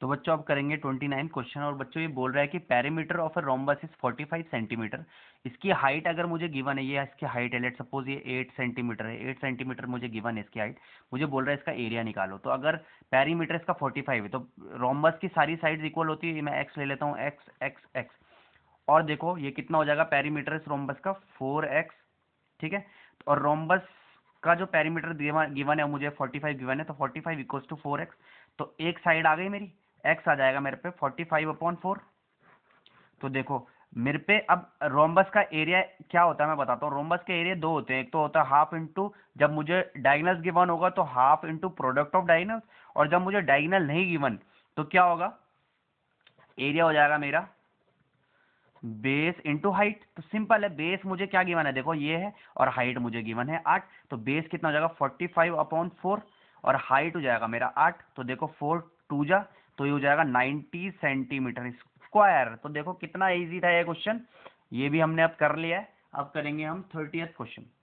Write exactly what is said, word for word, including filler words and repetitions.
तो बच्चों अब करेंगे ट्वेंटी नाइन क्वेश्चन, और बच्चों ये बोल रहा है कि perimeter of a rhombus is forty five centimetre. इसकी हाइट अगर मुझे गिवन है, ये इसकी हाइट है, लेट सपोज ये एट सेंटीमीटर है, एट सेंटीमीटर मुझे गिवन है इसकी हाइट, मुझे बोल रहा है इसका एरिया निकालो। तो अगर पेरीमीटर इसका फोर्टी फाइव है, तो रोम्बस की सारी साइड्स इक्वल होती है, मैं एक्स ले लेता हूँ, एक्स एक्स एक्स, और देखो ये कितना हो जाएगा पेरीमीटर इस रोम्बस का, फोर एक्स, ठीक है। और रोम्बस का जो पेरीमीटर गिवन है मुझे फोर्टी फाइव गिवन है, तो forty five equals to four x, तो एक साइड आ गई मेरी, एक्स आ जाएगा मेरे पे फोर्टी फाइव अपॉन फोर। तो देखो मेरे पे अब रोम्बस का एरिया क्या होता है मैं बताता हूँ। रोम्बस के एरिया दो होते हैं, एक तो होता है हाफ इंटू, जब मुझे डायगनल्स गिवन होगा तो half into product of diagonals, और जब मुझे डायगनल नहीं गिवन तो क्या होगा, एरिया हो जाएगा मेरा बेस इंटू हाइट। तो सिंपल है, बेस मुझे क्या गिवन है, देखो ये है, और हाइट मुझे गिवन है आठ, तो बेस कितना हो जाएगा फोर्टी फाइव अपॉन फोर, और हाइट हो जाएगा मेरा आठ, तो देखो फोर टू जा, तो ये हो जाएगा नाइन्टी सेंटीमीटर स्क्वायर। तो देखो कितना इजी था ये क्वेश्चन, ये भी हमने अब कर लिया है। अब करेंगे हम थर्टियथ क्वेश्चन।